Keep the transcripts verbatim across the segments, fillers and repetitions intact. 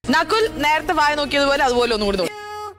നകുൽ നേരത്തെ വായ നോക്കിയതുപോലെ അതുപോലെ ഒന്നും കൂടി.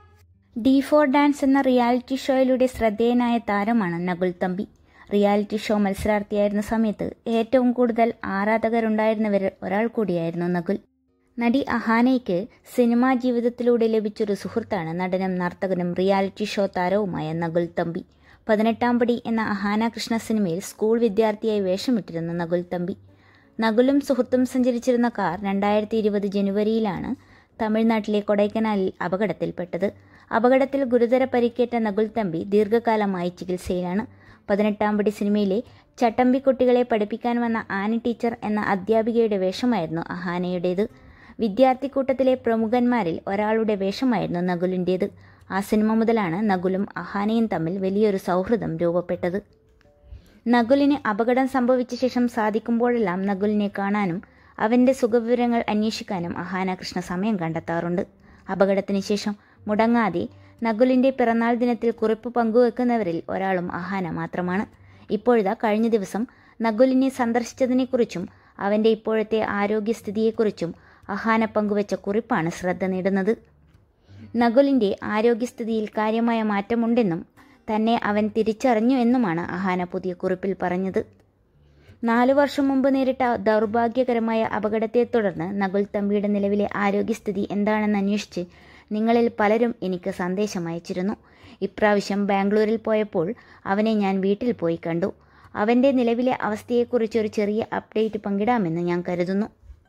ഡി ഫോർ ഡാൻസ് എന്ന റിയാലിറ്റി ഷോയിലൂടെ ശ്രദ്ധേയനായ താരമാണ് നകുൽ തമ്പി. റിയാലിറ്റി ഷോ മത്സരാർത്ഥിയായിരുന്ന സമയത്ത് ഏറ്റവും കൂടുതൽ ആരാധകരുണ്ടായിരുന്നവരിൽ ഒരാൾ കൂടിയായിരുന്നു നകുൽ. നടി അഹാനയ്ക്ക് സിനിമാ ജീവിതത്തിലൂടെ ലഭിച്ചൊരു സുഹൃത്താണ് നടനും നർത്തകനും റിയാലിറ്റി ഷോ താരവുമായ നകുൽ തമ്പി. പതിനെട്ടാം പടി എന്ന അഹാന കൃഷ്ണ സിനിമയിൽ സ്കൂൾ വിദ്യാർത്ഥിയായി വേഷമിട്ടിരുന്ന നകുൽ തമ്പി. നകുലും സുഹൃത്തും സഞ്ചരിച്ചിരുന്ന കാർ രണ്ടായിരത്തി ഇരുപത് ജനുവരിയിലാണ് തമിഴ്നാട്ടിലെ കൊടൈക്കനാലിൽ അപകടത്തിൽപ്പെട്ടത്. അപകടത്തിൽ ഗുരുതര പരിക്കേറ്റ നകുൽ തമ്പി ദീർഘകാലമായി ചികിത്സയിലാണ്. പതിനെട്ടാം പടി സിനിമയിലെ ചട്ടമ്പിക്കുട്ടികളെ പഠിപ്പിക്കാൻ വന്ന ആനി ടീച്ചർ എന്ന അധ്യാപികയുടെ വേഷമായിരുന്നു അഹാനയുടേത്. വിദ്യാർത്ഥിക്കൂട്ടത്തിലെ പ്രമുഖന്മാരിൽ ഒരാളുടെ വേഷമായിരുന്നു നകുലിൻ്റേത്. ആ സിനിമ മുതലാണ് നകുലും അഹാനയും തമ്മിൽ വലിയൊരു സൗഹൃദം രൂപപ്പെട്ടത്. നകുലിന് അപകടം സംഭവിച്ച ശേഷം സാധിക്കുമ്പോഴെല്ലാം നകുലിനെ കാണാനും അവൻ്റെ സുഖവിവരങ്ങൾ അന്വേഷിക്കാനും അഹാന കൃഷ്ണ സമയം കണ്ടെത്താറുണ്ട്. അപകടത്തിന് ശേഷം മുടങ്ങാതെ നകുലിൻ്റെ പിറന്നാൾ ദിനത്തിൽ കുറിപ്പ് പങ്കുവെക്കുന്നവരിൽ ഒരാളും അഹാന മാത്രമാണ്. ഇപ്പോഴിതാ കഴിഞ്ഞ ദിവസം നകുലിനെ സന്ദർശിച്ചതിനെക്കുറിച്ചും അവൻ്റെ ഇപ്പോഴത്തെ ആരോഗ്യസ്ഥിതിയെക്കുറിച്ചും അഹാന പങ്കുവെച്ച കുറിപ്പാണ് ശ്രദ്ധ നേടുന്നത്. നകുലിൻ്റെ ആരോഗ്യസ്ഥിതിയിൽ കാര്യമായ മാറ്റമുണ്ടെന്നും തന്നെ അവൻ തിരിച്ചറിഞ്ഞു എന്നുമാണ് അഹാന പുതിയ കുറിപ്പിൽ പറഞ്ഞത്. നാലു വർഷം മുമ്പ് നേരിട്ട ദൗർഭാഗ്യകരമായ അപകടത്തെ തുടർന്ന് നകുൽ തമ്പിയുടെ നിലവിലെ ആരോഗ്യസ്ഥിതി എന്താണെന്ന് അന്വേഷിച്ച് നിങ്ങളിൽ പലരും എനിക്ക് സന്ദേശം അയച്ചിരുന്നു. ഇപ്രാവശ്യം ബാംഗ്ലൂരിൽ പോയപ്പോൾ അവനെ ഞാൻ വീട്ടിൽ പോയി കണ്ടു. അവൻ്റെ നിലവിലെ അവസ്ഥയെക്കുറിച്ച് ഒരു ചെറിയ അപ്ഡേറ്റ് പങ്കിടാമെന്ന് ഞാൻ കരുതുന്നു.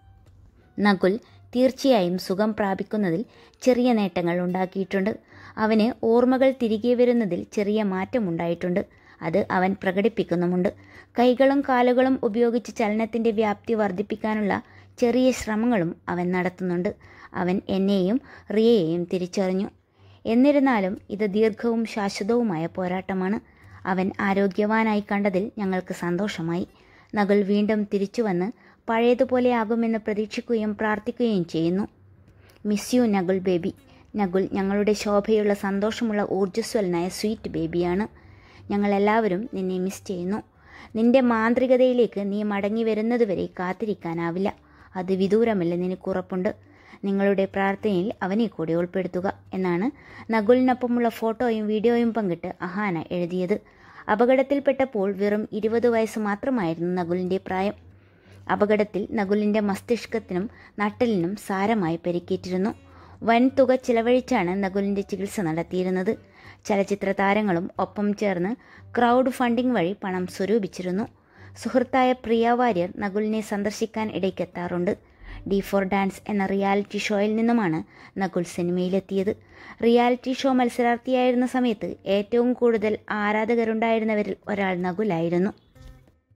നകുൽ തീർച്ചയായും സുഖം പ്രാപിക്കുന്നതിൽ ചെറിയ നേട്ടങ്ങൾ ഉണ്ടാക്കിയിട്ടുണ്ട്. അവന് ഓർമ്മകൾ തിരികെ വരുന്നതിൽ ചെറിയ മാറ്റമുണ്ടായിട്ടുണ്ട്. അത് അവൻ പ്രകടിപ്പിക്കുന്നുമുണ്ട്. കൈകളും കാലുകളും ഉപയോഗിച്ച് ചലനത്തിൻ്റെ വ്യാപ്തി വർദ്ധിപ്പിക്കാനുള്ള ചെറിയ ശ്രമങ്ങളും അവൻ നടത്തുന്നുണ്ട്. അവൻ എന്നെയും റിയയെയും തിരിച്ചറിഞ്ഞു. എന്നിരുന്നാലും ഇത് ദീർഘവും ശാശ്വതവുമായ പോരാട്ടമാണ്. അവൻ ആരോഗ്യവാനായി കണ്ടതിൽ ഞങ്ങൾക്ക് സന്തോഷമായി. നകുൽ വീണ്ടും തിരിച്ചുവന്ന് പഴയതുപോലെ ആകുമെന്ന് പ്രതീക്ഷിക്കുകയും പ്രാർത്ഥിക്കുകയും ചെയ്യുന്നു. Miss you Nakul baby. Nakul ഞങ്ങളുടെ ശോഭയുള്ള സന്തോഷമുള്ള ഊർജ്ജസ്വലനായ സ്വീറ്റ് ബേബിയാണ്. ഞങ്ങളെല്ലാവരും നിന്നെ മിസ് ചെയ്യുന്നു. നിന്റെ മാന്ത്രികതയിലേക്ക് നീ മടങ്ങി വരുന്നതുവരെ കാത്തിരിക്കാനാവില്ല. അത് വിദൂരമല്ലെന്ന് എനിക്കുറപ്പുണ്ട്. നിങ്ങളുടെ പ്രാർത്ഥനയിൽ അവനെ കൂടി ഉൾപ്പെടുത്തുക എന്നാണ് നകുലിനൊപ്പമുള്ള ഫോട്ടോയും വീഡിയോയും പങ്കിട്ട് അഹാന എഴുതിയത്. അപകടത്തിൽപ്പെട്ടപ്പോൾ വെറും ഇരുപത് വയസ്സ് മാത്രമായിരുന്നു നകുലിൻ്റെ പ്രായം. അപകടത്തിൽ നകുലിൻ്റെ മസ്തിഷ്കത്തിനും നട്ടലിനും സാരമായി പരിക്കേറ്റിരുന്നു. വൻ തുക ചിലവഴിച്ചാണ് നകുലിൻ്റെ ചികിത്സ നടത്തിയിരുന്നത്. ചലച്ചിത്ര താരങ്ങളും ഒപ്പം ചേർന്ന് ക്രൗഡ് ഫണ്ടിംഗ് വഴി പണം സ്വരൂപിച്ചിരുന്നു. സുഹൃത്തായ പ്രിയ വാര്യർ നകുലിനെ സന്ദർശിക്കാൻ ഇടയ്ക്കെത്താറുണ്ട്. ഡി ഫോർ ഡാൻസ് എന്ന റിയാലിറ്റി ഷോയിൽ നിന്നുമാണ് നകുൽ സിനിമയിലെത്തിയത്. റിയാലിറ്റി ഷോ മത്സരാർത്ഥിയായിരുന്ന സമയത്ത് ഏറ്റവും കൂടുതൽ ആരാധകരുണ്ടായിരുന്നവരിൽ ഒരാൾ നകുലായിരുന്നു.